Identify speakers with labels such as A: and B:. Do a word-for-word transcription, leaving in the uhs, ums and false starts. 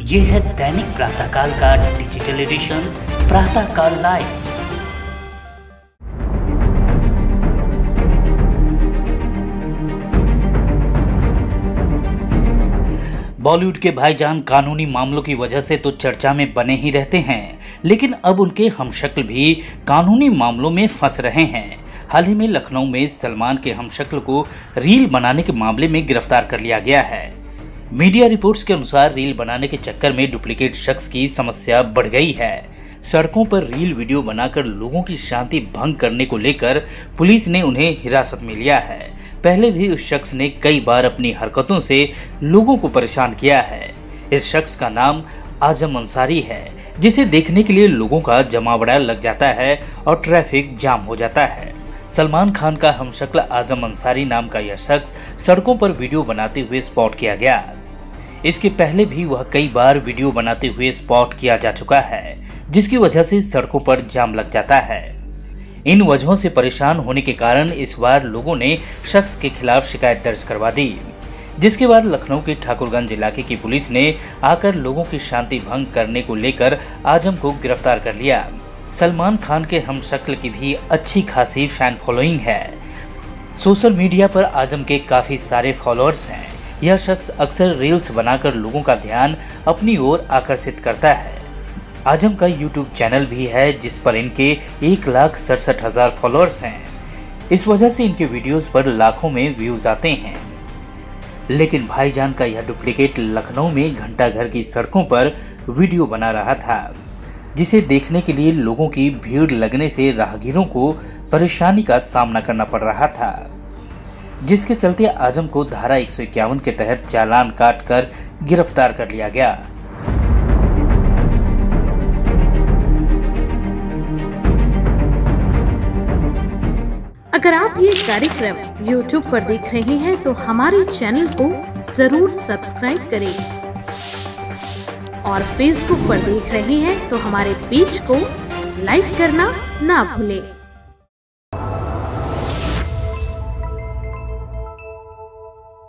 A: ये है दैनिक प्रातःकाल का digital edition Pratahkal live. Bollywood के भाईजान कानूनी मामलों की वजह से तो चर्चा में बने ही रहते हैं, लेकिन अब उनके हमशक्ल भी कानूनी मामलों में फंस रहे हैं। हाल ही में लखनऊ में सलमान के हमशक्ल को रील बनाने के मामले में गिरफ्तार कर लिया गया है। मीडिया रिपोर्ट्स के अनुसार रील बनाने के चक्कर में डुप्लीकेट शख्स की समस्या बढ़ गई है। सड़कों पर रील वीडियो बनाकर लोगों की शांति भंग करने को लेकर पुलिस ने उन्हें हिरासत में लिया है। पहले भी उस शख्स ने कई बार अपनी हरकतों से लोगों को परेशान किया है। इस शख्स का नाम आजम अंसारी है, जिसे देखने के लिए लोगों का जमावड़ा लग जाता है और ट्रैफिक जाम हो जाता है। सलमान खान का हमशक्ल आजम अंसारी नाम का यह शख्स सड़कों पर वीडियो बनाते हुए स्पॉट किया गया। इसके पहले भी वह कई बार वीडियो बनाते हुए स्पॉट किया जा चुका है, जिसकी वजह से सड़कों पर जाम लग जाता है। इन वजहों से परेशान होने के कारण इस बार लोगों ने शख्स के खिलाफ शिकायत दर्ज करवा दी, जिसके बाद लखनऊ के ठाकुरगंज इलाके की पुलिस ने आकर लोगों की शांति भंग करने को लेकर आजम को गिरफ्तार कर लिया। सलमान खान के हमशक्ल की भी अच्छी खासी फैन फॉलोइंग है। सोशल मीडिया पर आजम के काफी सारे फॉलोअर्स हैं। यह शख्स अक्सर रील्स बनाकर लोगों का ध्यान अपनी ओर आकर्षित करता है। आजम का यूट्यूब चैनल भी है, जिस पर इनके एक लाख सड़सठ हजार फॉलोअर्स हैं। इस वजह से इनके वीडियोस पर लाखों में व्यूज आते हैं। लेकिन भाईजान का यह डुप्लीकेट लखनऊ में घंटाघर की सड़कों पर वीडियो बना रहा था, जिसे देखने के लिए लोगों की भीड़ लगने से राहगीरों को परेशानी का सामना करना पड़ रहा था, जिसके चलते आजम को धारा एक सौ इक्यावन के तहत चालान काटकर गिरफ्तार कर लिया गया।
B: अगर आप ये कार्यक्रम यूट्यूब पर देख रहे हैं तो हमारे चैनल को जरूर सब्सक्राइब करें और फेसबुक पर देख रहे हैं तो हमारे पेज को लाइक करना ना भूलें।